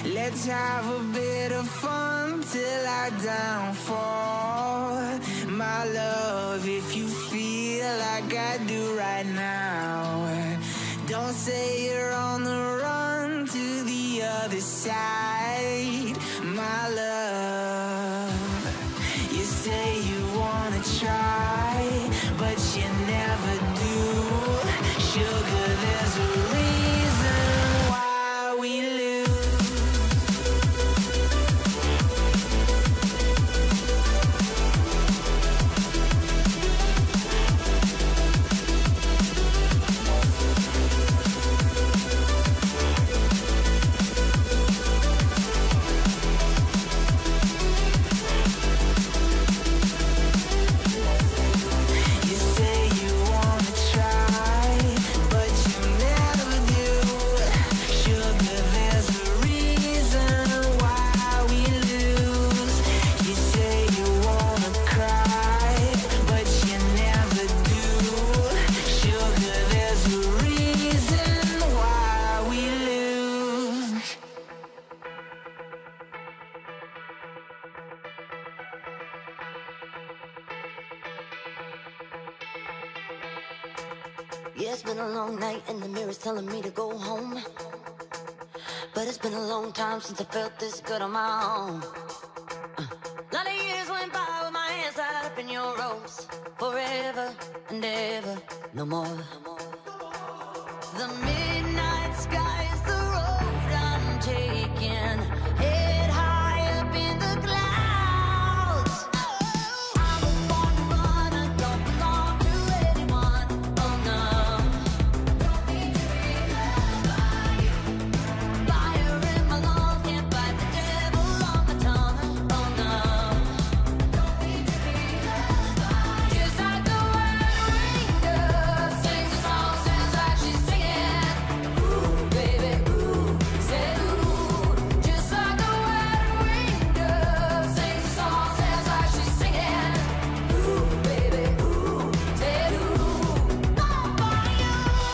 Let's have a bit of fun till I downfall. My love, if you feel like I do right now, don't say you're on the run to the other side. My love, you say you wanna try, but you never do. Sugar, there's a reason why we lose. Yeah, it's been a long night and the mirror's telling me to go home. But it's been a long time since I felt this good on my own. Lot of years went by with my hands tied up in your ropes. Forever and ever, no more. The midnight sky is the road I'm taking. Head high up in the clouds. I was born to run, I don't belong to anyone. Oh no. Don't need to be loved by you. Fire in my lungs, can't fight the devil on my tongue. Oh no. Don't need to be loved by you. Just like the wind ringed up, sings a song, sounds like she's singing. Ooh, baby, ooh, said ooh. Just like the wind ringed up, sings a song, sounds like she's singing. Ooh, baby, ooh, said ooh. All for you.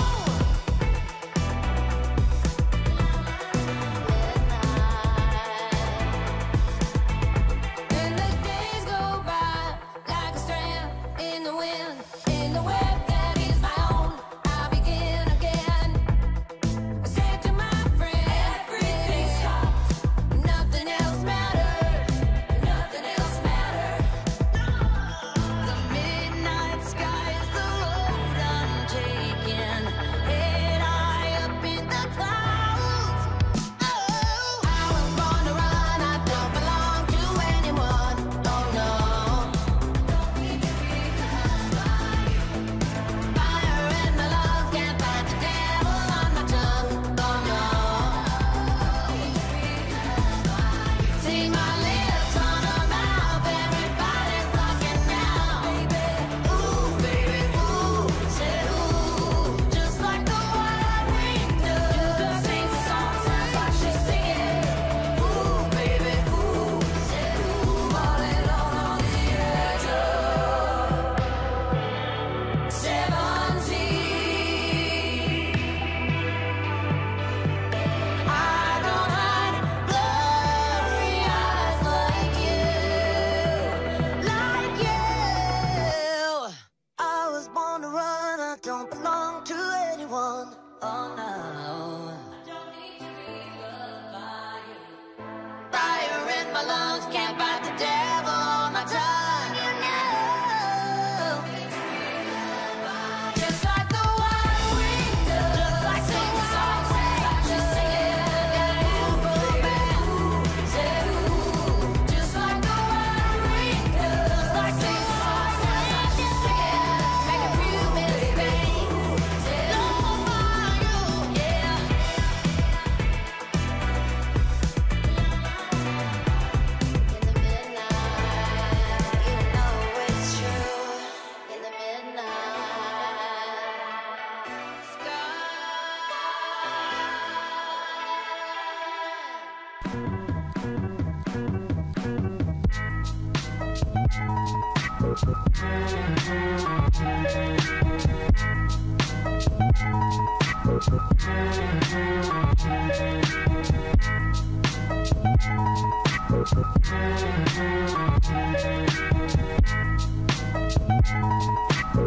And the days go by like a strand in the wind, in the web that is my own. I'll begin again. I said to my friend, everything stopped. Nothing else mattered. Nothing else mattered. The midnight sky is the road I'm taking. Head high up in the clouds. Oh, I was born to run. I don't belong to anyone. Oh no. Don't need to be loved by you. Fire in my lungs, can't fight the devil on my tongue. Oh no. See my lips on her mouth, everybody's talking now. Ooh, baby, ooh, said ooh. Just like the wild wind does, sings a song, sounds like she's singing. Ooh, baby, ooh, said ooh. All alone on the edge of 17. I don't hide blurry eyes like you, like you. I was born to run, I don't belong to anyone. Oh no. Don't need to be loved by you. Fire in my lungs, can't fight the devil on my tongue. You know. Just like the wild wind does, just like sing the song, sounds like she's singing. Ooh, baby, ooh, said ooh. Just like the wild wind does, just like sing the song, sounds like she's singing. Make a few mistakes, said all for you, yeah. In the midnight, you know it's true. In the midnight sky.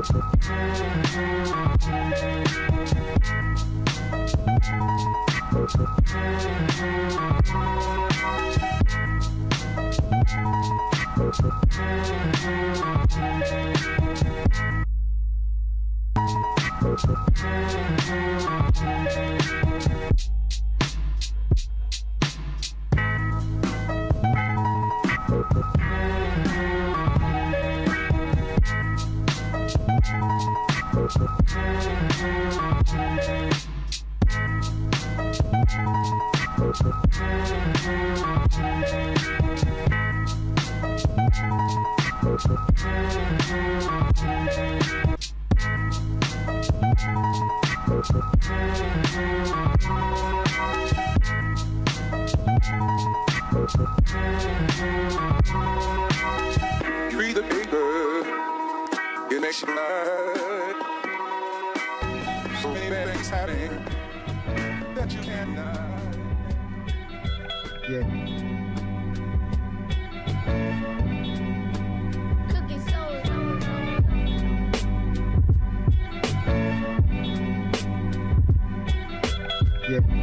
Read the paper, it makes you blind. So many bad things happening that you can't deny. Yeah. Cooking soul. Yeah.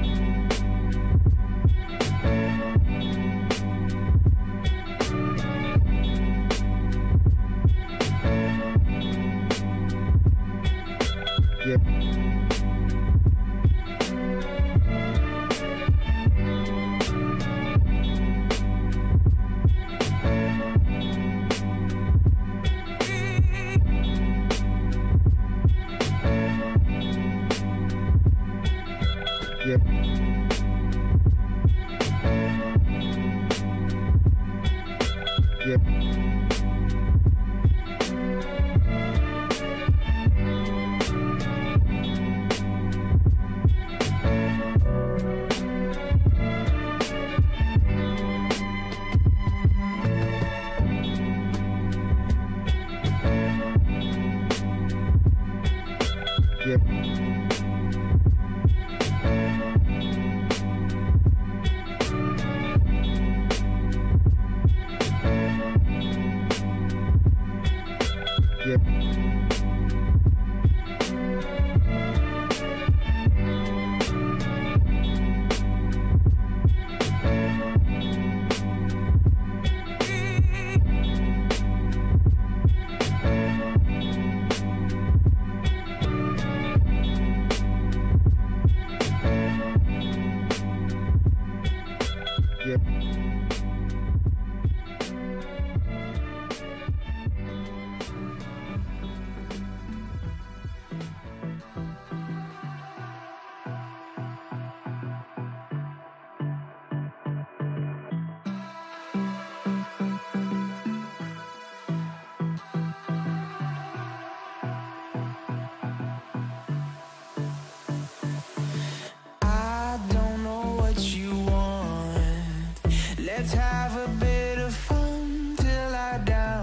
Let's have a bit of fun till I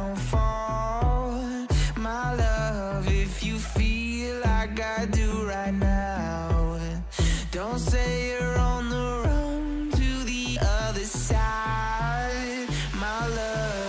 downfall. My love, if you feel like I do right now, don't say you're on the run to the other side, my love.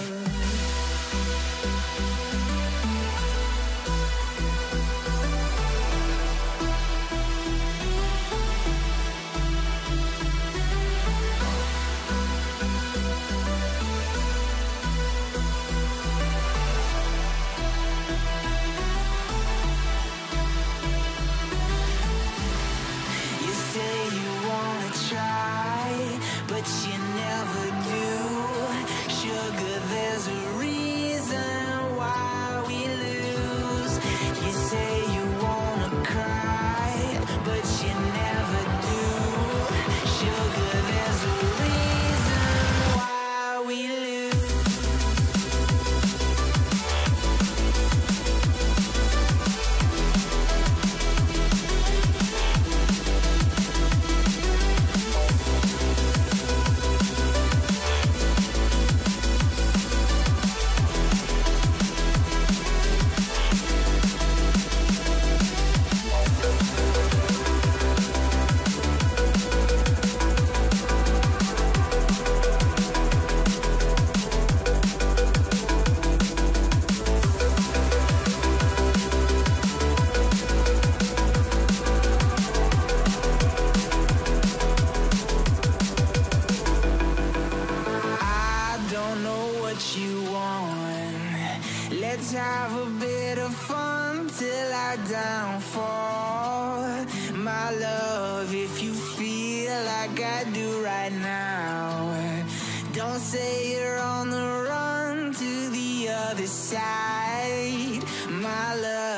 But you never do. Sugar, there's a reason why we lose. You say you wanna cry, but you never do. Sugar, there's a reason why we lose. of fun till our downfall. My love, if you feel like I do right now, don't say you're on the run to the other side. My love,